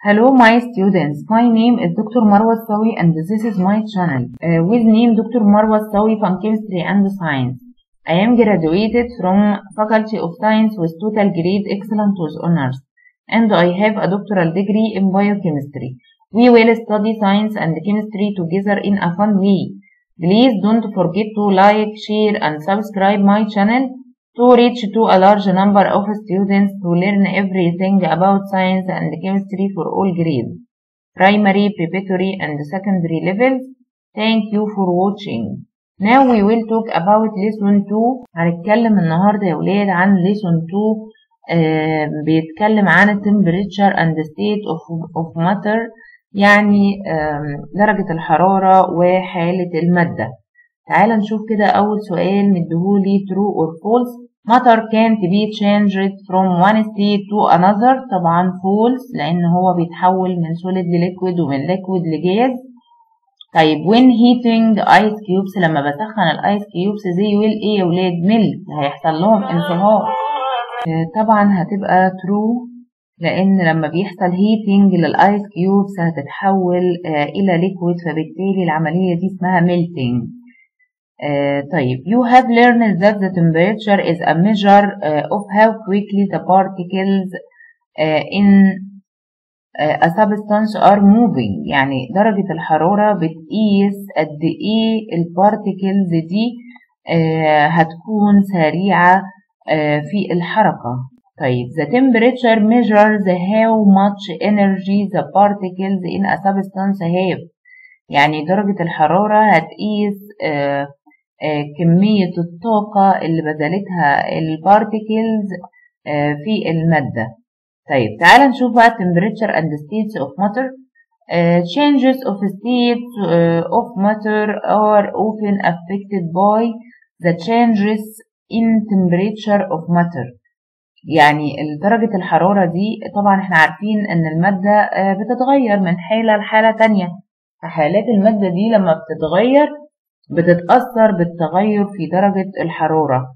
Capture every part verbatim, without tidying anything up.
Hello my students, my name is Doctor Marwa Sawi and this is my channel uh, with name Doctor Marwa Sawi from Chemistry and Science. I am graduated from Faculty of Science with total grade excellent with honors and I have a doctoral degree in biochemistry. We will study science and chemistry together in a fun way. Please don't forget to like, share and subscribe my channel to reach to a large number of students to learn everything about science and chemistry for all grades, primary, preparatory and secondary levels. Thank you for watching. Now we will talk about lesson two. هنتكلم النهاردة يا ولاد عن lesson two. آه بيتكلم عن temperature and state of, of matter، يعني آه درجة الحرارة وحالة المادة. تعال نشوف كده أول سؤال مديهولي true or false. Matter can't be changed from one state to another. طبعا false لأن هو بيتحول من solid لliquid ومن liquid لجاز. طيب when heating ice cubes، لما بسخن الايس كيوبس they will ايه يا ولاد؟ melt، هيحصل لهم انصهار. طبعا هتبقى true لأن لما بيحصل heating للايس كيوبس هتتحول إلى liquid، فبالتالي العملية دي اسمها melting. Uh, طيب you have learned that the temperature is a measure uh, of how quickly the particles uh, in uh, a substance are moving. يعني درجة الحرارة بتقيس قد ايه البارتيكلز دي uh, هتكون سريعة uh, في الحركة. طيب the temperature measures how much energy the particles in a substance have. يعني درجة الحرارة هتقيس uh, كمية الطاقة اللي بذلتها البارتيكلز في المادة. طيب تعال نشوف بقى temperature and states of matter. changes of states of matter are often affected by the changes in temperature of matter. يعني درجة الحرارة دي طبعا احنا عارفين ان المادة بتتغير من حالة لحالة تانية، فحالات المادة دي لما بتتغير بتتأثر بالتغير في درجة الحرارة.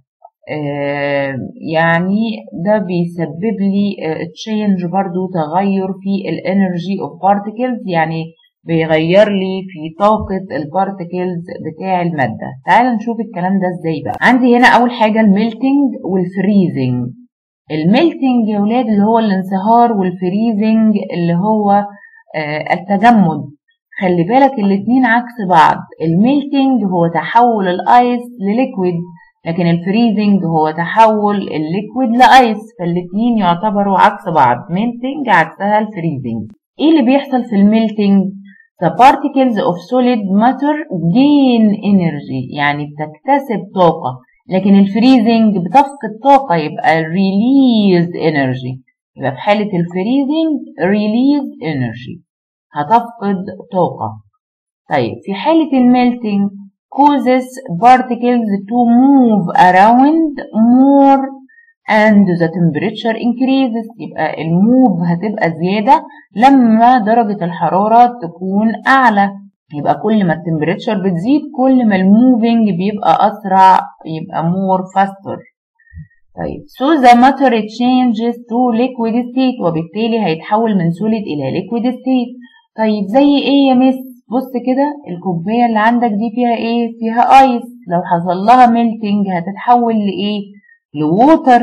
آه يعني ده بيسبب لي تشينج آه برضو تغير في الانرجي اوف بارتيكلز، يعني بيغير لي في طاقة البارتيكلز بتاع المادة. تعال نشوف الكلام ده ازاي بقى. عندي هنا اول حاجة الميلتنج والفريزنج. الميلتنج يا ولاد اللي هو الانصهار، والفريزنج اللي هو آه التجمد. خلي بالك الاتنين عكس بعض. الميلتنج هو تحول الايس لليكويد، لكن الفريزنج هو تحول الليكويد لايس، فالاتنين يعتبروا عكس بعض. ميلتنج عكسها الفريزنج. ايه اللي بيحصل في الميلتنج؟ the particles of solid matter gain energy، يعني بتكتسب طاقة، لكن الفريزنج بتفقد طاقة، يبقى release energy. يبقى في حالة الفريزنج release energy، هتفقد طاقة. طيب في حالة الميلتنج causes particles to move around more and the temperature increases. يبقى الموف هتبقى زيادة لما درجة الحرارة تكون أعلى، يبقى كل ما التمبريتشر بتزيد كل ما الموفينج بيبقى أسرع، يبقى more faster. طيب so the matter changes to liquid state، وبالتالي هيتحول من solid إلى liquid state. طيب زي ايه يا مس؟ بص كده الكوبايه اللي عندك دي فيها ايه؟ فيها ايس، لو حصل لها ميلتنج هتتحول لايه؟ لووتر.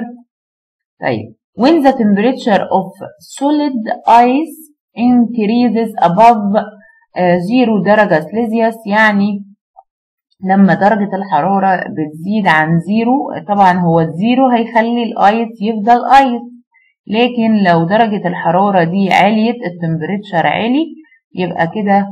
طيب when the temperature of solid ice increases above zero درجة سليزيوس، يعني لما درجة الحرارة بتزيد عن زيرو، طبعا هو الزيرو هيخلي الايس يفضل ايس، لكن لو درجة الحرارة دي عليت، التمبريتشر عالي، يبقى كده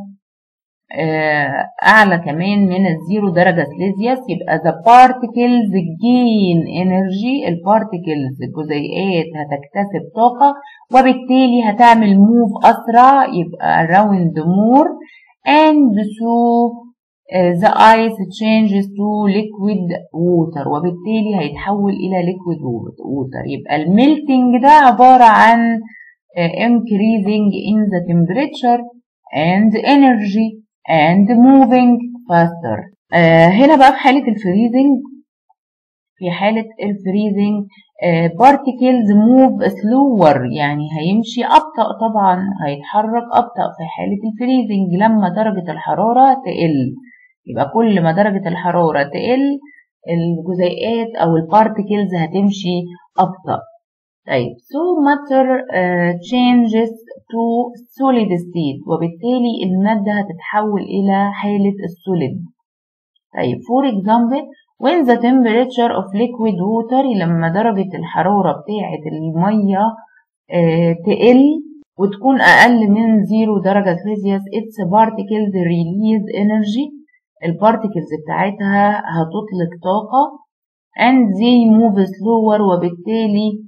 أعلى كمان من الزيرو درجة سليزيوس، يبقى the particles gain energy. البارتيكلز الجزيئات هتكتسب طاقة، وبالتالي هتعمل موف أسرع، يبقى around more and so the ice changes to liquid water، وبالتالي هيتحول إلى liquid water. يبقى الميلتنج ده عبارة عن increasing in the temperature and energy and moving faster. آه هنا بقى في حالة الفريزنج، في حالة الفريزنج particles move slower يعني هيمشي أبطأ، طبعا هيتحرك أبطأ في حالة الفريزنج لما درجة الحرارة تقل. يبقى كل ما درجة الحرارة تقل الجزيئات أو البارتيكلز هتمشي أبطأ. طيب so matter uh, changes to solid state، وبالتالي المادة هتتحول إلى حالة السوليد. طيب for example when the temperature of liquid water، لما درجة الحرارة بتاعة المية uh, تقل وتكون أقل من زيرو درجة سلسيوس its particles release energy، البارتيكلز بتاعتها هتطلق طاقة and they move slower، وبالتالي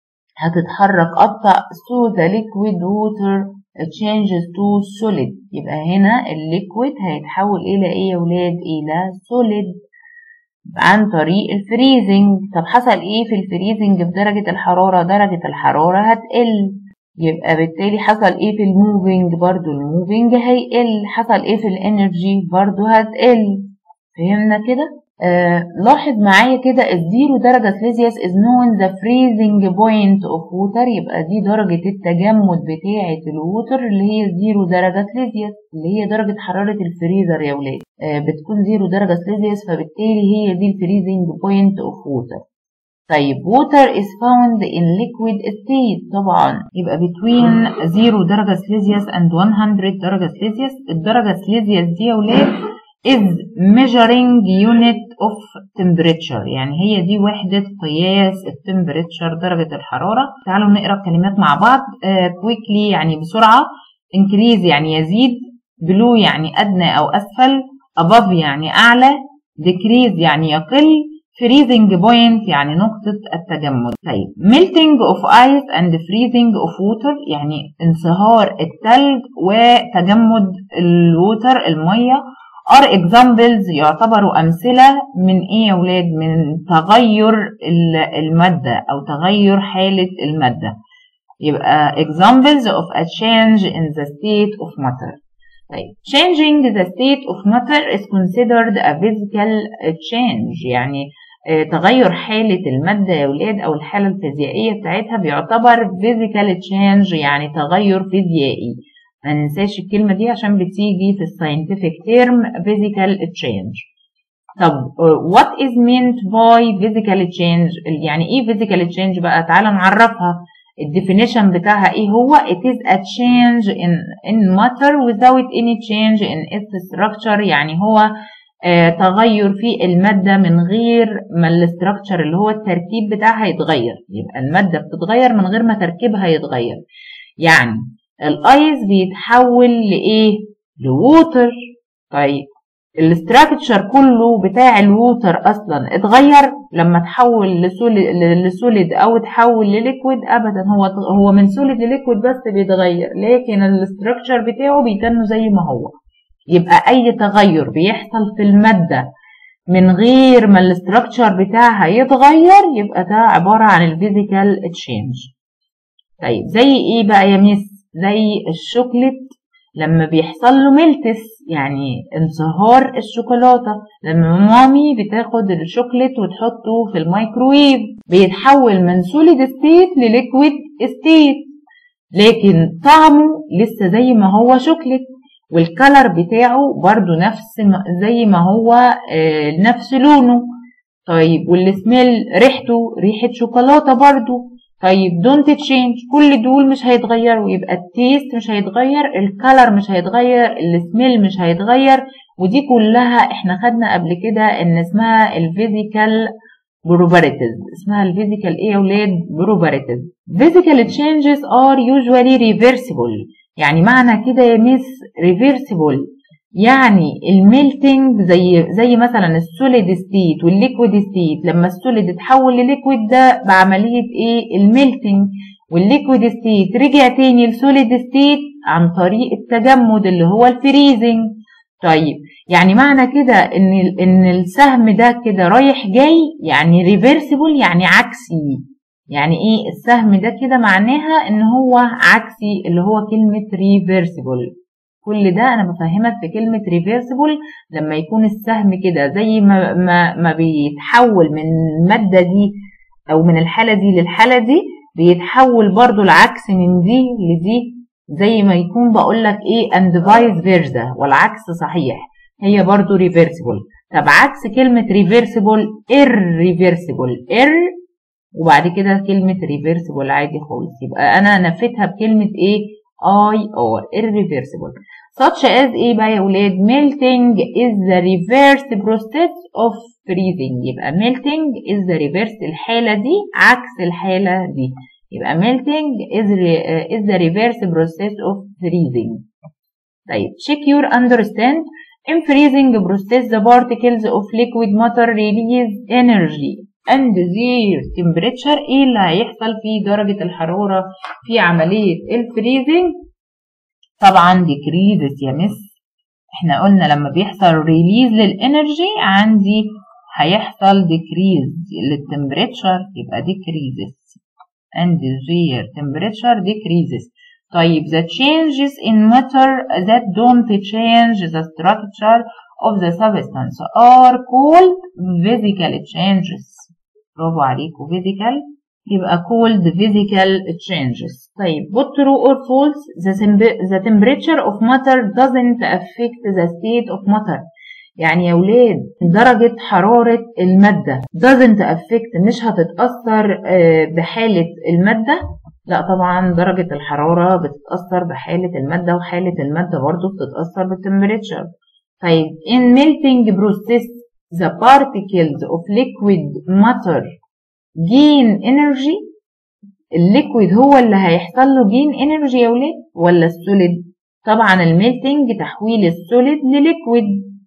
هتتحرك أبطأ so the liquid water changes to solid. يبقى هنا الليكويد هيتحول إلى إيه يا ولاد؟ إلى solid عن طريق الفريزنج. طب حصل إيه في الفريزنج بدرجة الحرارة؟ درجة الحرارة هتقل، يبقى بالتالي حصل إيه في الموفينج؟ برضو الموفينج هيقل. حصل إيه في الانرجي؟ برضو هتقل. فهمنا كده؟ آه لاحظ معايا كده الزيرو درجة سلسيوس is known the freezing point of water، يبقى دي درجة التجمد بتاعة الووتر اللي هي زيرو درجة سلسيوس، اللي هي درجة حرارة الفريزر يا ولاد. آه بتكون زيرو درجة سلسيوس، فبالتالي هي دي الفريزنج point of water. طيب water is found in liquid state، طبعا يبقى between زيرو درجة سلسيوس and مية درجة سلسيوس. الدرجة سلسيوس دي يا ولاد is measuring unit of temperature، يعني هي دي وحدة قياس التمبريتشر درجة الحرارة. تعالوا نقرأ الكلمات مع بعض. uh, quickly يعني بسرعة، increase يعني يزيد، below يعني أدنى أو أسفل، above يعني أعلى، decrease يعني يقل، freezing point يعني نقطة التجمد. طيب melting of ice and freezing of water يعني انصهار الثلج وتجمد الووتر المية are examples يعتبروا أمثلة من إيه يا ولاد؟ من تغير المادة أو تغير حالة المادة. يبقى examples of a change in the state of matter. طيب changing the state of matter is considered a physical change، يعني تغير حالة المادة يا ولاد أو الحالة الفيزيائية بتاعتها بيعتبر physical change، يعني تغير فيزيائي. ما ننساش الكلمة دي عشان بتيجي في الساينتفك تيرم physical change. طب what is meant by physical change؟ يعني ايه physical change بقى؟ تعالى نعرفها. الديفينيشن بتاعها ايه هو؟ it is a change in, in matter without any change in its structure، يعني هو آه تغير في المادة من غير ما الاستراكشر اللي هو التركيب بتاعها يتغير. يبقى المادة بتتغير من غير ما تركيبها يتغير. يعني الايس بيتحول لايه؟ لووتر. طيب الاستراكشر كله بتاع الووتر اصلا اتغير لما تحول لسوليد او تحول لليكويد؟ ابدا، هو هو من سوليد لليكويد بس بيتغير، لكن الاستراكشر بتاعه بيتنه زي ما هو. يبقى اي تغير بيحصل في الماده من غير ما الاستراكشر بتاعها يتغير يبقى ده عباره عن الفيزيكال تشينج. طيب زي ايه بقى يا ميس؟ زي الشوكليت لما بيحصل له ميلتس، يعني انصهار الشوكولاتة. لما مامي بتاخد الشوكليت وتحطه في الميكروويف بيتحول من سوليد ستيت لليكويد ستيت، لكن طعمه لسه زي ما هو شوكليت، والكالر بتاعه برضو نفس زي ما هو آه نفس لونه. طيب والسميل ريحته ريحة شوكولاتة برضو. طيب دونت تشينج، كل دول مش هيتغيروا. يبقى التيست مش هيتغير، الكالر مش هيتغير، السميل مش هيتغير، ودي كلها احنا خدنا قبل كده ان اسمها الفيزيكال بروبرتيز. اسمها الفيزيكال ايه يا ولاد؟ بروبرتيز. physical changes are usually reversible، يعني معنى كده يا ميس reversible يعني الميلتنج زي زي مثلا السوليد ستيت والليكويد ستيت. لما السوليد اتحول لليكويد ده بعمليه ايه؟ الميلتنج. والليكويد ستيت رجع تاني لسوليد ستيت عن طريق التجمد اللي هو الفريزنج. طيب يعني معنى كده ان ان السهم ده كده رايح جاي، يعني ريفرسيبل يعني عكسي. يعني ايه السهم ده كده؟ معناها ان هو عكسي، اللي هو كلمه ريفرسيبل. كل ده انا بفهمك في كلمه ريفرسيبل. لما يكون السهم كده زي ما ما, ما بيتحول من الماده دي او من الحالة دي للحالة دي بيتحول برضو العكس من دي لدي، زي ما يكون بقول لك ايه and vice versa، والعكس صحيح، هي برضو reversible. طب عكس كلمة reversible irreversible، ir وبعد كده كلمة reversible عادي خالص، يبقى انا نفيتها بكلمة ايه ir irreversible. such as ايه بقى يا ولاد؟ melting is the reverse process of freezing. يبقى melting is the reverse، الحالة دي عكس الحالة دي، يبقى melting is, is the reverse process of freezing. طيب check your understand. in freezing process the particles of liquid matter release energy and their temperature. ايه اللي هيحصل في درجة الحرارة في عملية الفريزنج؟ طبعا decreases يا مس، احنا قلنا لما بيحصل ريليز للانرجي عندي هيحصل decrease للتمبريتشر، يبقى decreases and their temperature decreases. طيب the changes in matter that don't change the structure of the substance are called physical changes. برافو عليكم physical، يبقى called physical changes. طيب put true or false. the, the temperature of matter doesn't affect the state of matter. يعني يا ولاد درجة حرارة المادة doesn't affect، مش هتتأثر بحالة المادة، لا طبعا درجة الحرارة بتتأثر بحالة المادة، وحالة المادة برضو بتتأثر بالتمبريتشر. طيب in melting process the particles of liquid matter gain energy. الليكويد هو اللي هيحصل له gain energy يا ولاد ولا السوليد؟ طبعا الميلتنج تحويل السوليد لليكويد.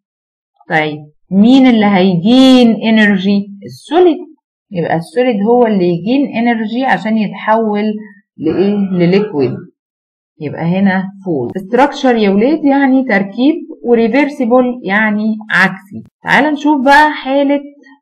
طيب مين اللي هيجين انرجي؟ السوليد، يبقى السوليد هو اللي يجين انرجي عشان يتحول لايه؟ لليكويد. يبقى هنا فول. ستراكشر يا ولاد يعني تركيب، وريفرسيبل يعني عكسي. تعال نشوف بقى حالة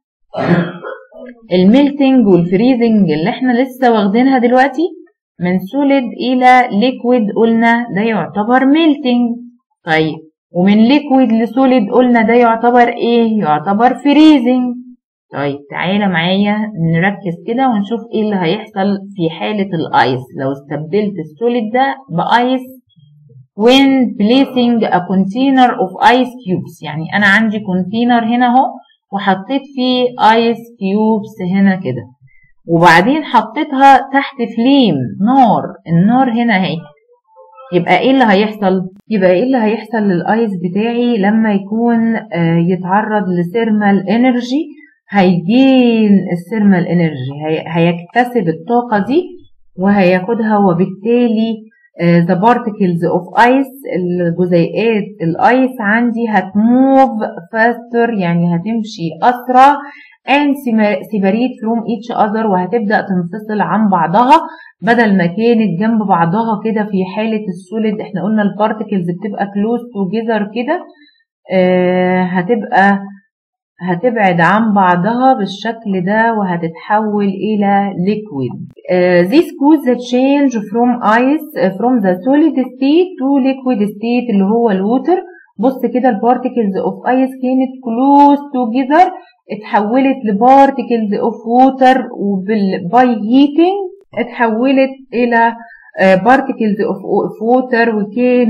الميلتنج والفريزنج اللي احنا لسه واخدينها دلوقتي. من سوليد الى ليكويد قلنا ده يعتبر ميلتنج. طيب ومن ليكويد لسوليد قلنا ده يعتبر ايه؟ يعتبر فريزنج. طيب تعالى معايا نركز كده ونشوف ايه اللي هيحصل في حالة الايس لو استبدلت السوليد ده بايس when placing a container of ice cubes. يعني انا عندي كونتينر هنا اهو وحطيت فيه ايس كيوبس هنا كده، وبعدين حطيتها تحت فليم نار، النار هنا اهي. يبقى ايه اللي هيحصل؟ يبقى ايه اللي هيحصل للايس بتاعي لما يكون آه يتعرض لثيرمال انرجي؟ هيجين الثيرمال انرجي، هي هيكتسب الطاقة دي وهياخدها، وبالتالي uh, the particles of ice، الجزيئات الايس عندي هتموف faster، يعني هتمشي اسرع، and separate from each other، وهتبدأ تنفصل عن بعضها بدل ما كانت جنب بعضها كده. في حالة السوليد احنا قلنا البارتكلز بتبقى close together كده، uh, هتبقى هتبعد عن بعضها بالشكل ده وهتتحول إلى liquid. Uh, this causes the change from ice uh, from the solid state to liquid state اللي هو الووتر. بص كده البارتكلز of ice كانت close together، اتحولت لبارتكلز of water، وباي heating اتحولت إلى بارتكلز اوف ووتر، وكان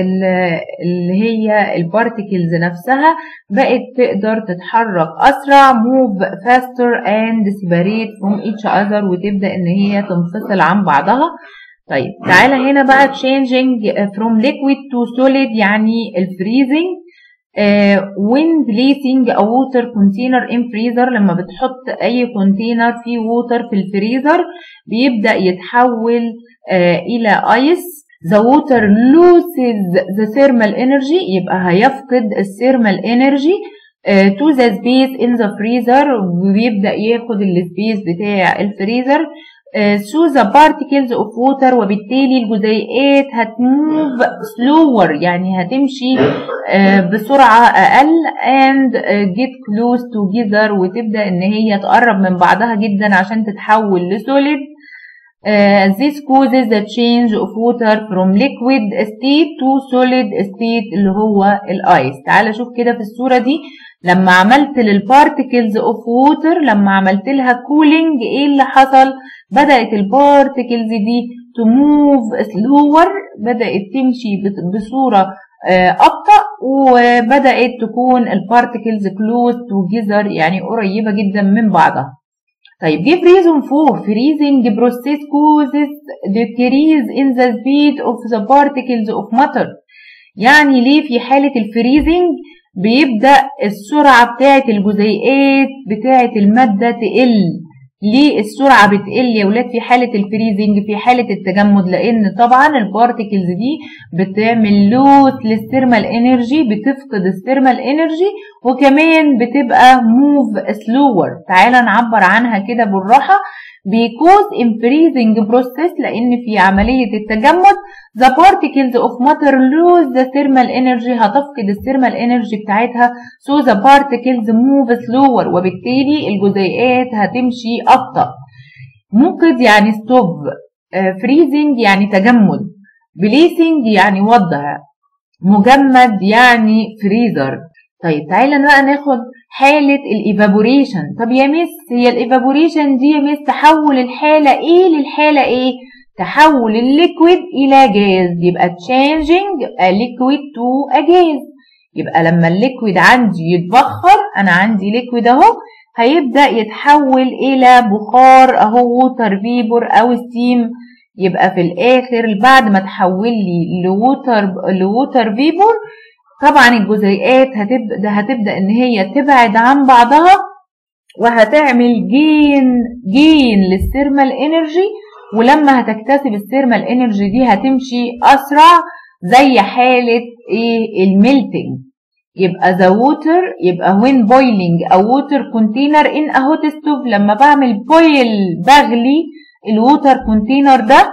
اللي هي البارتكلز نفسها بقت تقدر تتحرك اسرع، move faster and separate from each other، وتبدا ان هي تنفصل عن بعضها. طيب تعالى هنا بقى changing from liquid to solid يعني الفريزنج. Uh, when placing a water container in freezer، لما بتحط اي كونتينر فيه ووتر في الفريزر بيبدأ يتحول uh, الى ايس. the water loses the thermal energy، يبقى هيفقد الثيرمال energy uh, to the space in the freezer، وبيبدأ ياخد السبيس بتاع الفريزر uh, so the particles of water، وبالتالي الجزيئات هتموف slower، يعني هتمشي uh, بسرعة أقل and uh, get close together، وتبدأ إن هي تقرب من بعضها جدا عشان تتحول لسوليد. Uh, this causes the change of water from liquid state to solid state اللي هو الايس. تعال شوف كده في الصورة دي لما عملت للبارتكلز اوف ووتر، لما عملت لها كولينج، ايه اللي حصل؟ بدأت البارتكلز دي تموف سلور، بدأت تمشي بصورة أبطأ، وبدأت تكون البارتكلز كلوز توجذر، يعني قريبة جدا من بعضها. طيب give reason for freezing process causes decrease in the speed of the particles of matter. يعني ليه في حالة الفريزنج بيبدأ السرعة بتاعة الجزيئات بتاعة المادة تقل؟ ليه السرعة بتقل يا ولاد في حالة الفريزنج في حالة التجمد؟ لأن طبعا البارتكلز دي بتعمل لوس للثيرمال انرجي، بتفقد الثيرمال انرجي، وكمان بتبقى موف سلور. تعالى نعبر عنها كده بالراحة. because in freezing process، لأن في عملية التجمد the particles of matter lose the thermal energy، هتفقد الثيرمال انرجي بتاعتها، so the particles move slower، وبالتالي الجزيئات هتمشي أبطأ. موقد يعني stop، freezing يعني تجمد، placing يعني وضع، مجمد يعني فريزر. طيب تعالى بقى ناخد حالة الايفابوريشن. طب يا مس هي الايفابوريشن دي يا مس تحول الحالة ايه للحالة ايه؟ تحول الليكويد الى جاز، يبقى changing a liquid to a gas. يبقى لما الليكويد عندي يتبخر، انا عندي ليكويد اهو، هيبدأ يتحول الى بخار اهو، ووتر فيبور او ستيم. يبقى في الاخر بعد ما تحول لي لووتر لووتر فيبور، طبعا الجزيئات هتبدأ هتبدأ ان هي تبعد عن بعضها، وهتعمل جين جين للثيرمال انرجي، ولما هتكتسب الثيرمال انرجي دي هتمشي اسرع، زي حالة ايه؟ الميلتنج. يبقى the water، يبقى when boiling a water container in a hot stove، لما بعمل بويل بغلي الووتر كونتينر ده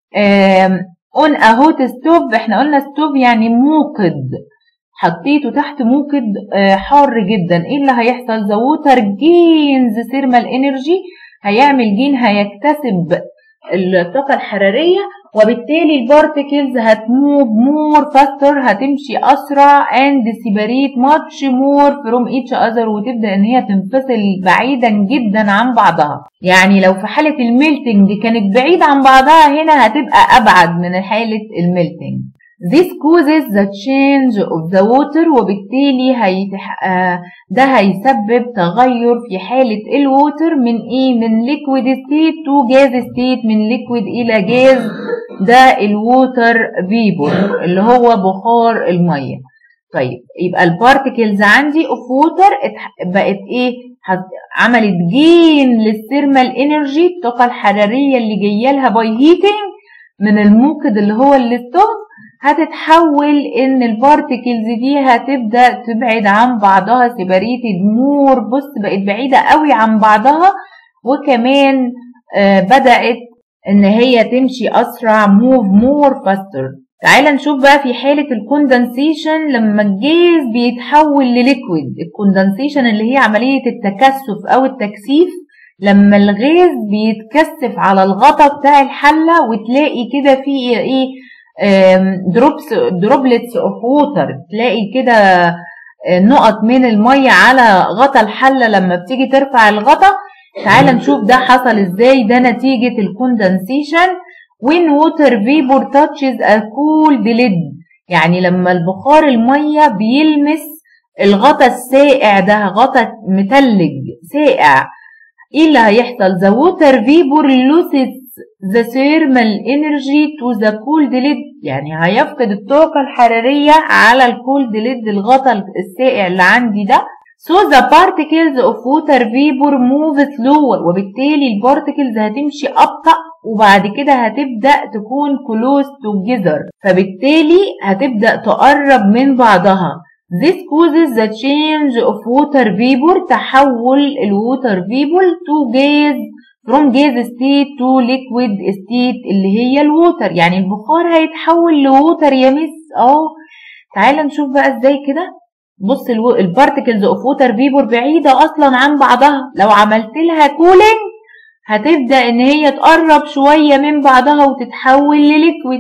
on a hot stove. احنا قلنا ستوف يعني موقد، حطيته تحت موقد حار جدا، ايه اللي هيحصل؟ the water gains thermal energy، هيعمل جين، هيكتسب الطاقة الحرارية، وبالتالي البارتكلز هتموف مور فاستر، هتمشي اسرع and separate much more from each other، وتبدا ان هي تنفصل بعيدا جدا عن بعضها. يعني لو في حالة الميلتنج كانت بعيدة عن بعضها، هنا هتبقى ابعد من حالة الميلتنج. This causes the change of the water، وبالتالي هيتح... ده هيسبب تغير في حالة الووتر من ايه؟ من liquid state to gas state، من liquid الى جاز، ده الووتر فيبور اللي هو بخار المية. طيب يبقى البارتكلز عندي اوف ووتر بقت ايه؟ عملت جين للثيرمال انرجي، الطاقة الحرارية اللي جايه لها باي هيتنج من الموقد اللي هو الستوف، هتتحول ان البارتكلز دي هتبدأ تبعد عن بعضها، سيباريتد مور. بص بقت بعيدة قوي عن بعضها، وكمان آه بدأت ان هي تمشي اسرع، موف مور فاستر. تعالى نشوف بقى في حالة الكوندنسيشن لما الجاز بيتحول لليكويد. الكوندنسيشن اللي هي عملية التكثف او التكثيف، لما الغاز بيتكثف على الغطا بتاع الحلة، وتلاقي كده في ايه؟ دروبس دروبلتس اوف ووتر، تلاقي كده نقط من الميه على غطا الحله لما بتيجي ترفع الغطا. تعال نشوف ده حصل ازاي. ده نتيجه الكوندنسيشن when water vapor touches a cooled lid، يعني لما البخار الميه بيلمس الغطا السائع ده، غطا متلج سائع، ايه اللي هيحصل؟ the water vapor loses the thermal energy to the cold lid، يعني هيفقد الطاقة الحرارية على الكولد ليد، الغطا السائع اللي عندي ده. so the particles of water vapor move slower، وبالتالي البارتكلز هتمشي أبطأ، وبعد كده هتبدأ تكون close together، فبالتالي هتبدأ تقرب من بعضها. this causes the change of water vapor، تحول الووتر vapor to gas from gas state to liquid state اللي هي الووتر، يعني البخار هيتحول لووتر يا مس. اه تعال نشوف بقى ازاي كده. بص البارتكلز اوف ووتر فيبور بعيدة اصلا عن بعضها، لو عملت لها كولينج هتبدأ ان هي تقرب شوية من بعضها وتتحول لليكويد،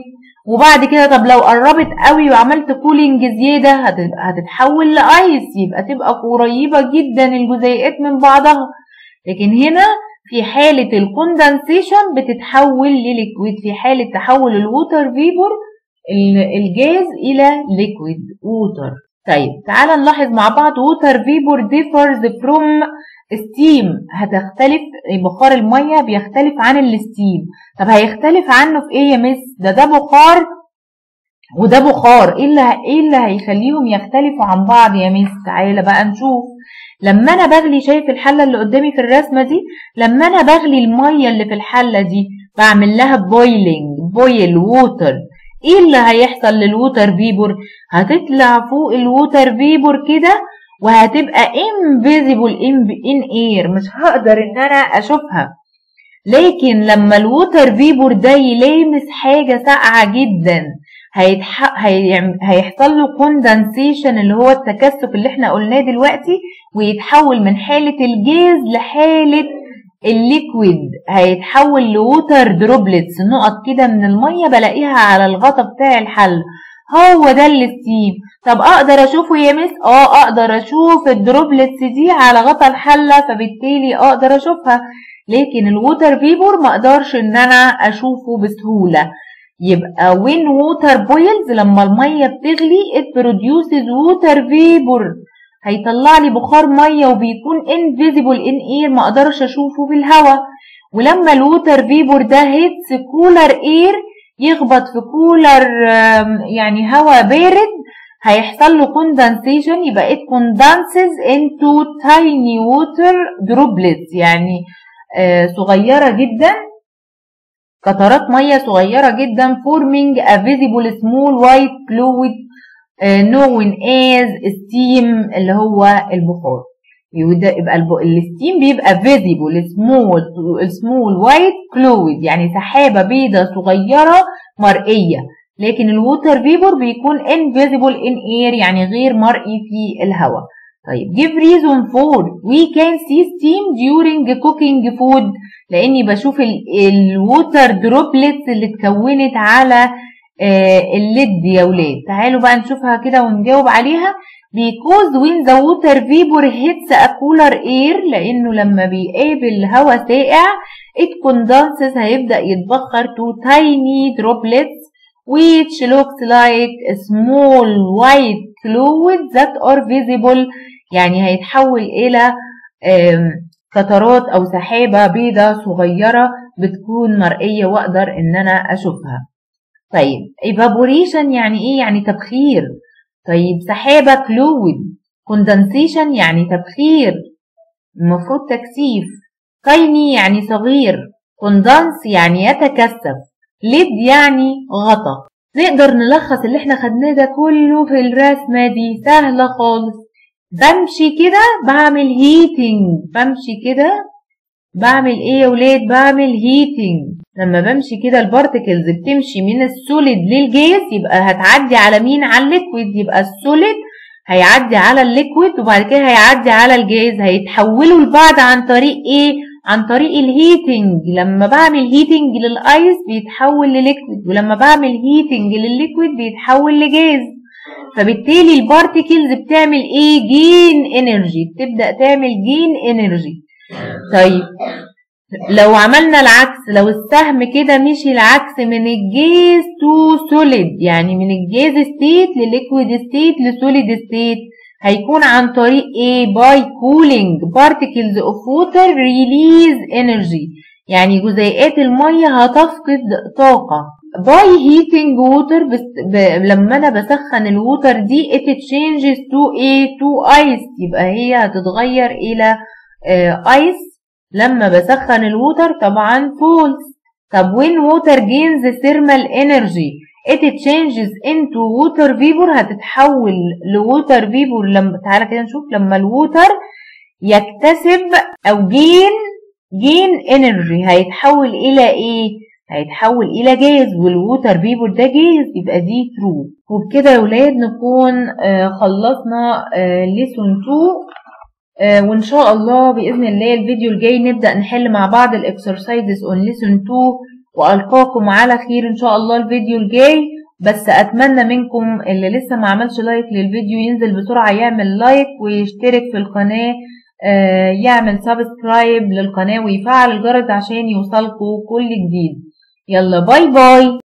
وبعد كده طب لو قربت قوي وعملت كولينج زياده هتتحول لايس، يبقى تبقى قريبه جدا الجزيئات من بعضها. لكن هنا في حاله الكوندنسيشن بتتحول لليكويد، في حاله تحول الووتر فيبور الجاز الى ليكويد ووتر. طيب تعالى نلاحظ مع بعض ووتر فيبور differs from steam، هتختلف بخار الميه بيختلف عن الستيم. طب هيختلف عنه في ايه يا مس؟ ده ده بخار وده بخار، ايه اللي ايه اللي هيخليهم يختلفوا عن بعض يا مس؟ تعالى بقى نشوف. لما انا بغلي، شايف الحله اللي قدامي في الرسمه دي؟ لما انا بغلي الميه اللي في الحله دي بعمل لها بويلنج، بويل ووتر، ايه اللي هيحصل للووتر فيبور؟ هتطلع فوق الووتر فيبور كده وهتبقى invisible in air، مش هقدر ان انا اشوفها. لكن لما الووتر فيبور ده يلامس حاجه ساقعه جدا هيتح... هي... هيحصل له كوندنسيشن اللي هو التكثف اللي احنا قلناه دلوقتي، ويتحول من حاله الجاز لحاله الليكويد، هيتحول لووتر دروبلتس، نقط كده من الميه بلاقيها على الغطا بتاع الحل، هو ده الستيم. طب اقدر اشوفه يا مس؟ اه اقدر اشوف الدروبلتس دي على غطا الحله، فبالتالي اقدر اشوفها. لكن الووتر فيبور ما اقدرش ان انا اشوفه بسهوله. يبقى when water boils، لما الميه بتغلي it produces water vapor، هيطلع لي بخار ميه وبيكون invisible in air، ما اقدرش اشوفه بالهواء. ولما الووتر فيبور ده hits cooler air، يخبط في كولر يعني هواء بارد، هيحصل له condensation، يبقى it condenses into tiny water droplets، يعني صغيرة جدا، قطرات مية صغيرة جدا forming a visible small white fluid known as steam، اللي هو البخار. يبقى الستيم بيبقى visible small small white fluid، يعني سحابة بيضة صغيرة مرئية. لكن الووتر فيبور بيكون invisible in air، يعني غير مرئي في الهواء. طيب give reason for we can see steam during cooking food، لاني بشوف الووتر دروبلتس اللي اتكونت على الليد يا ولاد. تعالوا بقى نشوفها كده ونجاوب عليها. because when the water vapor hits a cooler air، لانه لما بيقابل هواء ساقع it condenses، هيبدأ يتبخر to tiny droplets which looks like small white fluids that are visible، يعني هيتحول الى قطرات او سحابة بيضة صغيرة بتكون مرئية واقدر ان انا اشوفها. طيب evaporation يعني ايه؟ يعني تبخير. طيب سحابة fluid، condensation يعني تبخير، المفروض تكثيف. tiny يعني صغير، condense يعني يتكثف، lid يعني غطا. نقدر نلخص اللي احنا خدناه ده كله في الرسمة دي، سهلة خالص. بمشي كده بعمل heating، بمشي كده بعمل ايه يا ولاد؟ بعمل heating. لما بمشي كده البارتكلز بتمشي من السوليد للجاز، يبقى هتعدي على مين؟ على الليكويد. يبقى السوليد هيعدي على الليكويد وبعد كده هيعدي على الجاز، هيتحولوا لبعض عن طريق ايه؟ عن طريق الهيتنج. لما بعمل هيتنج للايس بيتحول لليكويد، ولما بعمل هيتنج للليكويد بيتحول لجاز. فبالتالي البارتكلز بتعمل ايه؟ جين انرجي، بتبدأ تعمل جين انرجي. طيب لو عملنا العكس، لو السهم كده مشي العكس من الجاز تو سوليد، يعني من الجاز ستيت لليكويد ستيت لسوليد ستيت، هيكون عن طريق ايه؟ باي كولينج بارتكلز اوف ووتر ريليز انرجي، يعني جزيئات الميه هتفقد طاقه. باي هيتنج ووتر، لما انا بسخن الووتر دي it changes to ايه؟ to ice، يبقى هي هتتغير الى ايس لما بسخن الووتر. طبعا فولس. طب when water gains thermal energy it changes into water vapor، هتتحول لووتر فيبور. لما تعالى كده نشوف، لما الووتر يكتسب او جين جين انرجي هيتحول الى ايه؟ هيتحول الى جاز، والووتر فيبور ده جاز، يبقى دي ترو. وبكده يا ولاد نكون آه خلصنا آه ليسون اتنين، آه وان شاء الله باذن الله الفيديو الجاي نبدا نحل مع بعض الاكسرسايزز اون ليسون اتنين، والقاكم على خير ان شاء الله الفيديو الجاي. بس اتمنى منكم اللي لسه ما عملش لايك للفيديو ينزل بسرعة يعمل لايك ويشترك في القناة، آه يعمل سبسكرايب للقناة ويفعل الجرس عشان يوصلكوا كل جديد. يلا باي باي.